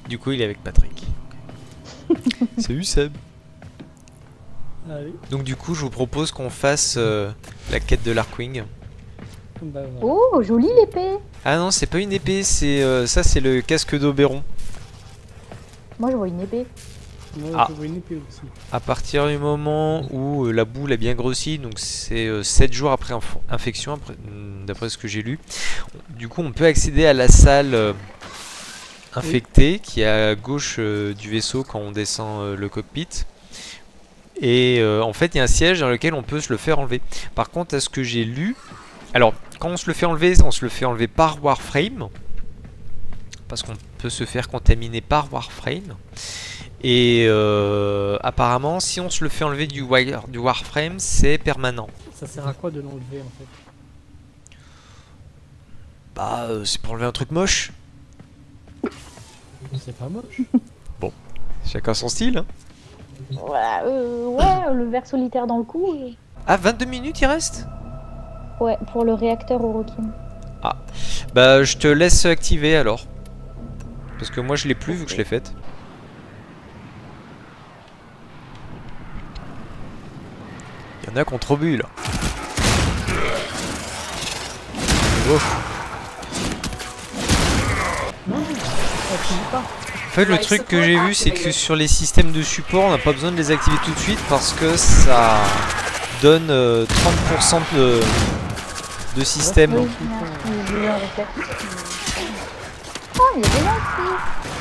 Du coup, il est avec Patrick. Salut Seb. Allez. Donc du coup, je vous propose qu'on fasse la quête de l'Arkwing. Bah, voilà. Oh, jolie l'épée. Ah non, c'est pas une épée, c'est ça, c'est le casque d'Oberon. Moi, je vois une épée. Moi, Ah. je vois une épée aussi. À partir du moment où la boule a bien grossi, donc c'est 7 jours après infection, d'après ce que j'ai lu. Du coup, on peut accéder à la salle infectée qui est à gauche du vaisseau quand on descend le cockpit. Et en fait, il y a un siège dans lequel on peut se le faire enlever. Par contre, à ce que j'ai lu... Alors, quand on se le fait enlever par Warframe. Parce qu'on peut se faire contaminer par Warframe. Et apparemment, si on se le fait enlever du Warframe, c'est permanent. Ça sert à quoi de l'enlever en fait? Bah, c'est pour enlever un truc moche. C'est pas moche. Chacun son style. Hein. Ouais, le ver solitaire dans le cou. Ah, 22 minutes il reste? Ouais, pour le réacteur Orokin. Ah, bah je te laisse activer alors. Parce que moi je l'ai plus vu que je l'ai faite. Il y en a qui ont trop bu là. Oh. En fait, le truc que j'ai vu, c'est que sur les systèmes de support, on n'a pas besoin de les activer tout de suite parce que ça donne 30% de système. Oui, il est un réflexe. Oh, il est bien aussi.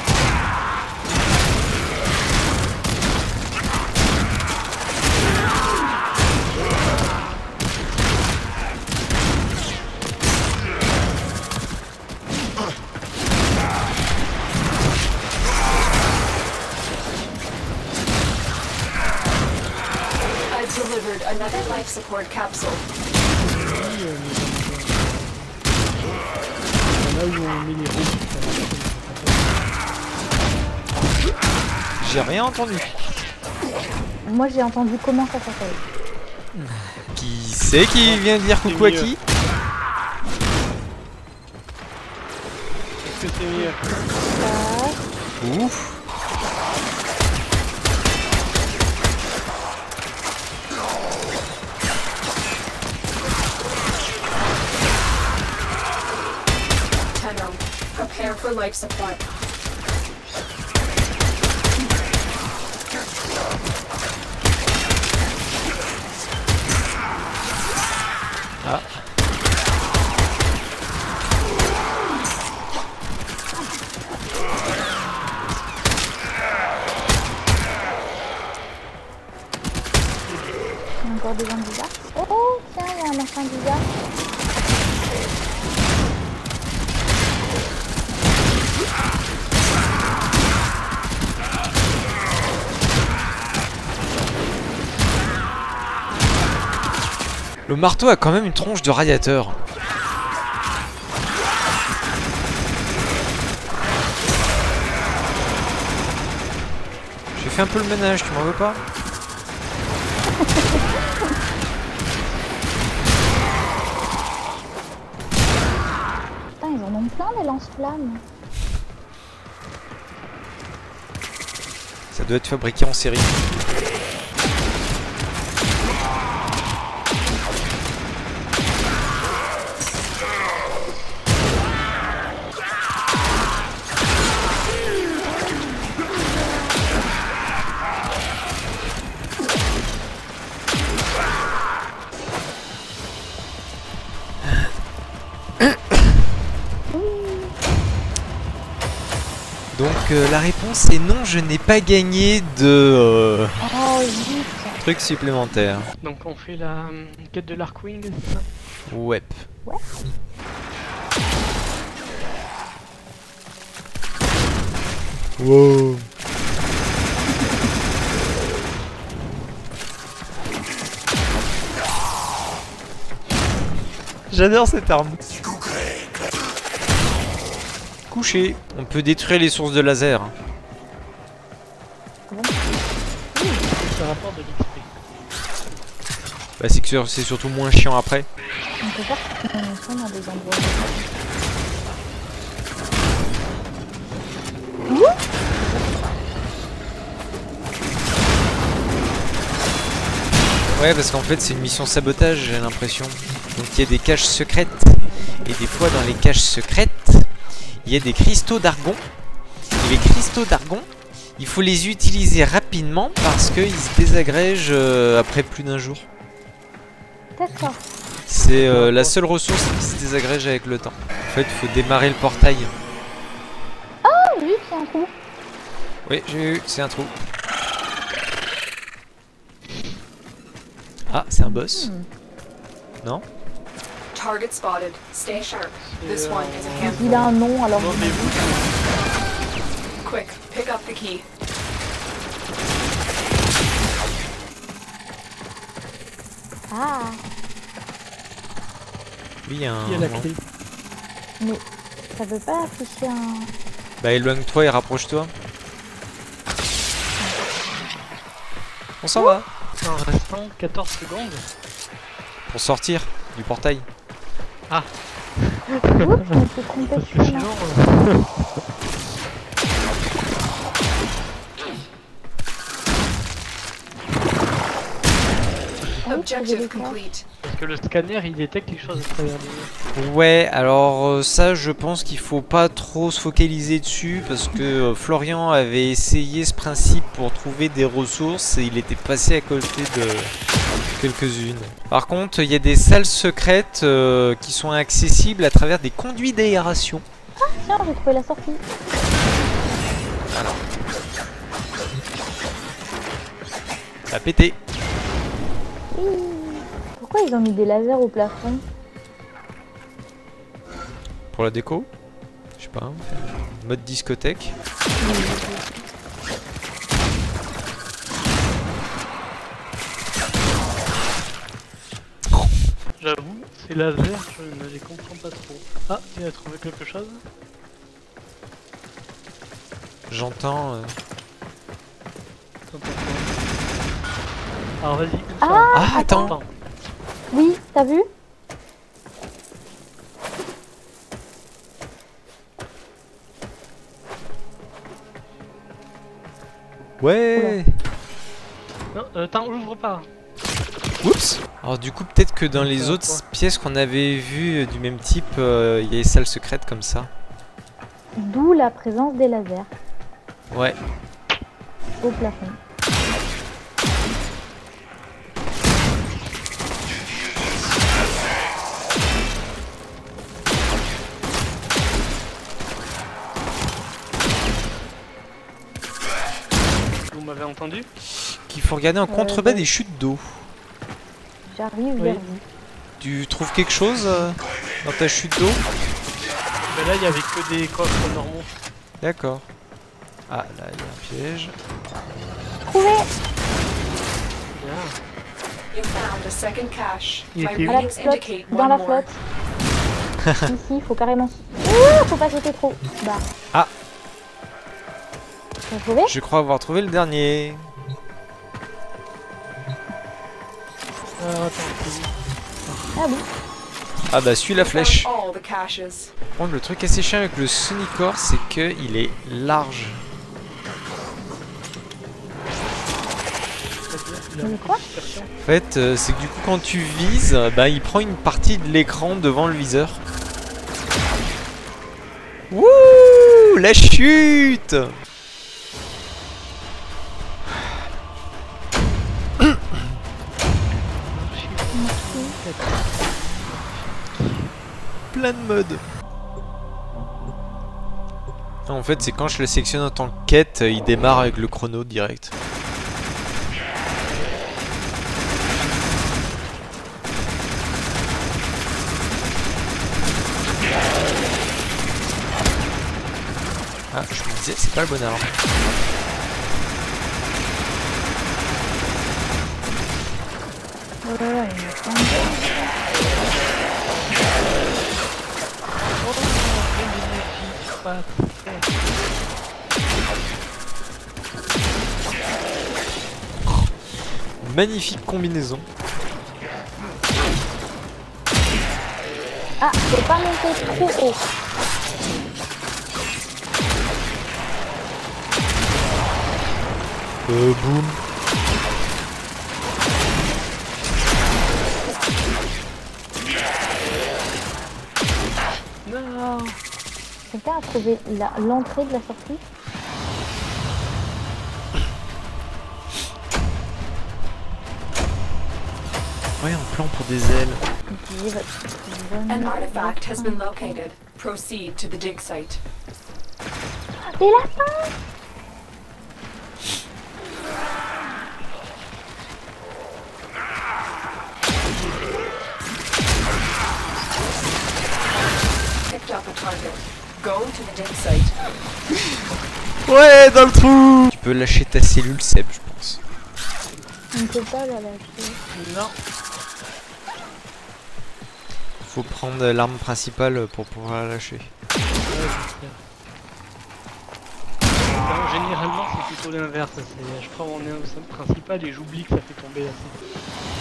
I've delivered another life support capsule. Là où on met les roues. J'ai rien entendu. Moi, j'ai entendu comment ça s'appelle. Qui c'est qui vient dire coucou à qui? Est-ce que c'est mieux? Ouf. Tenno, prepare for life support. Ah. Il y a encore des gens bizarres. Oh, tiens, il y a un machin bizarre. Le marteau a quand même une tronche de radiateur. J'ai fait un peu le ménage, tu m'en veux pas? Putain, ils en ont plein des lance-flammes. Ça doit être fabriqué en série. Donc la réponse est non, je n'ai pas gagné de Oh, zut. trucs supplémentaires. Donc on fait la quête de l'Arkwing, c'est ça? Ouais. Ouais. Wow. J'adore cette arme. Couché. On peut détruire les sources de laser. Ça rapporte de l'XP. Bah c'est que c'est surtout moins chiant après. On peut faire qu'on soit dans des endroits. Ouh. Ouais, parce qu'en fait c'est une mission sabotage, j'ai l'impression. Donc il y a des caches secrètes. Et des fois dans les caches secrètes, il y a des cristaux d'argon. Et les cristaux d'argon, il faut les utiliser rapidement parce qu'ils se désagrègent après plus d'un jour. D'accord. C'est la seule ressource qui se désagrège avec le temps. En fait, il faut démarrer le portail. Ah oui, c'est un trou. Oui, j'ai eu, c'est un trou. Ah, c'est un boss. Non? Target spotted. Stay sharp. This one is a Il a handful. un nom, alors Non, mais vous, Quick, pick up the key. Ah, Oui, il y a un... il y a la clé. mais ça veut pas afficher un... Bah éloigne-toi et rapproche-toi. On s'en va. En restant 14 secondes. Pour sortir du portail. Oups, je me suis trompée Parce de que chemin. sinon, Ah oui, ça, j'ai Objective vu ça. complete. parce que le scanner il détecte quelque chose à travers les murs. Ouais, alors ça je pense qu'il faut pas trop se focaliser dessus parce que Florian avait essayé ce principe pour trouver des ressources et il était passé à côté de quelques-unes. Par contre, il y a des salles secrètes qui sont accessibles à travers des conduits d'aération. Tiens, j'ai trouvé la sortie. Ça a pété. Hi. Pourquoi ils ont mis des lasers au plafond? Pour la déco? Je sais pas. Mode discothèque. J'avoue, ces lasers, je ne les comprends pas trop. Ah, tu as trouvé quelque chose? J'entends... T'entends quoi? Alors vas-y. où ça Ah, Ah, attends. Oui, t'as vu? Ouais. Non, attends, ouvre pas. Oups. Alors du coup, peut-être que dans les Ça, autres quoi. pièces qu'on avait vues du même type, il y a des salles secrètes comme ça. D'où la présence des lasers Ouais. au plafond. Vous m'avez entendu? Qu'il faut regarder en contrebas ouais. des chutes d'eau. J'arrive Oui. vers vous. Tu trouves quelque chose dans ta chute d'eau? Mais là, il y avait que des coffres normaux. D'accord. Ah, là, il y a un piège. Trouvé! Bien. You found a second cache. Il My était où? À la readings flotte, indicate dans one la more. flotte. Ici, faut carrément... Ouh, faut pas sauter trop. Bah. Ah. T'as trouvé? Je crois avoir trouvé le dernier. Alors attends, c'est où? Ah bon? Ah bah, suis la You flèche. found all the caches. Par contre, le truc assez chiant avec le Sonicor, c'est qu'il est large. Il a Mais quoi? dispersion. En fait, c'est que du coup, quand tu vises, bah, il prend une partie de l'écran devant le viseur. Wouh! La chute! Plein de modes. En fait, c'est quand je le sélectionne en tant que quête, il démarre avec le chrono direct. Ah, je me disais, c'est pas le bon arme. Oh là là, il y en a plein de... Magnifique combinaison. Ah, faut pas monter trop haut. Boum. Oh. Quelqu'un a trouvé l'entrée de la sortie? Ouais, un plan pour des ailes. Utilisez votre An bonne- artifact has been located. Proceed to the dig site. Des lapins! Picked up a target. Go to the dig site. Ouais, dans le trou. Tu peux lâcher ta cellule, Seb, je pense. On ne peut pas la lâcher. Non. Faut prendre l'arme principale pour pouvoir la lâcher. Ouais, non, généralement, c'est plutôt l'inverse. Je prends mon arme principale et j'oublie que ça fait tomber la cible.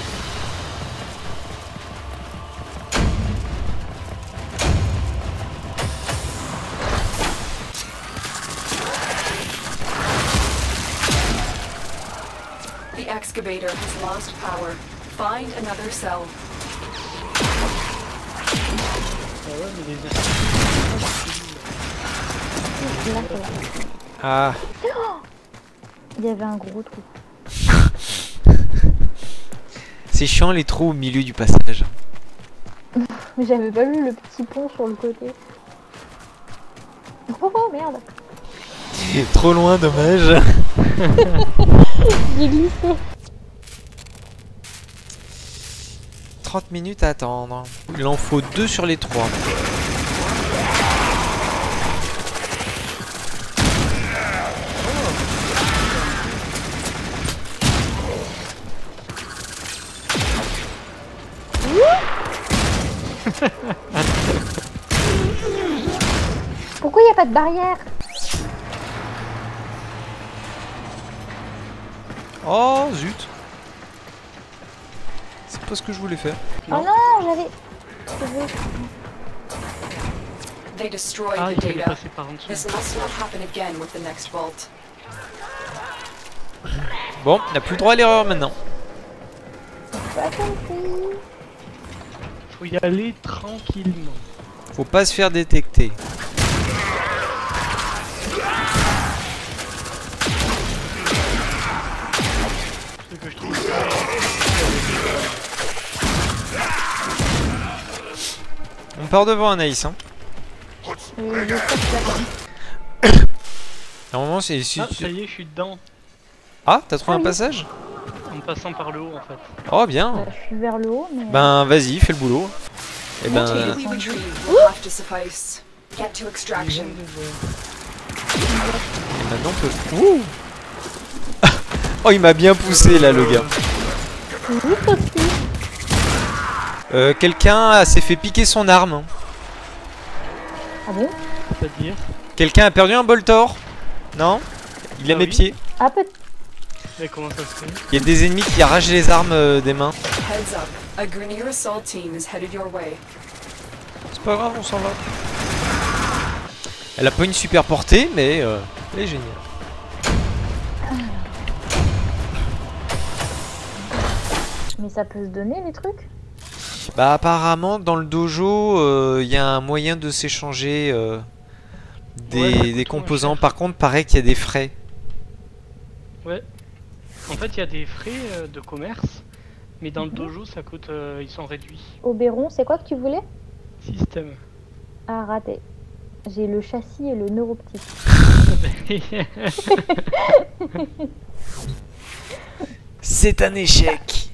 The excavator has lost power. Find another cell. Ah ouais, mais les Là, c'est là. Ah, Il y avait un gros trou. c'est chiant les trous au milieu du passage. Mais j'avais pas vu le petit pont sur le côté. Oh merde! Trop loin, dommage. J'ai glissé. 30 minutes à attendre. Il en faut 2 sur les 3. Pourquoi il n'y a pas de barrière? Oh zut. C'est pas ce que je voulais faire. Oh non, j'avais... They destroyed Ah, the il fallait data. passer par en dessous. This must not happen again with the next vault. Bon, on n'a plus le droit à l'erreur maintenant. Pas compris. Faut y aller tranquillement. Faut pas se faire détecter. Ce que je trouve. On part devant Anaïs. Hein. Je cherche la barre. Normalement, c'est ici. Ah, ça y est, je suis dedans. Ah, t'as trouvé Ah un oui. passage? En passant par le haut, en fait. Oh, bien. Je suis vers le haut, mais... Ben, vas-y, fais le boulot. Et ben, Daily retrieve will have to suffice. Get to extraction. maintenant on peut. Ouh. Oh, il m'a bien poussé là, le gars. Quelqu'un s'est fait piquer son arme. Ah bon? C'est-à-dire. Quelqu'un a perdu un Boltor? Non? Il a Ah mes oui. pieds. Ah, peut-être... Mais comment ça se fait? Il y a des ennemis qui arrachent les armes des mains. Heads up. A Grineer assault team is headed your way. C'est pas grave, on s'en va. Elle a pas une super portée, mais elle est géniale. Mais ça peut se donner, les trucs? Bah apparemment dans le dojo il y a un moyen de s'échanger Ouais, ça coûte des moins composants. cher. Par contre paraît qu'il y a des frais. Ouais. En fait, il y a des frais de commerce, mais dans le dojo, ça coûte. Ils sont réduits. Oberon, c'est quoi que tu voulais? Système. Ah, raté. J'ai le châssis et le neuroptique. C'est un échec.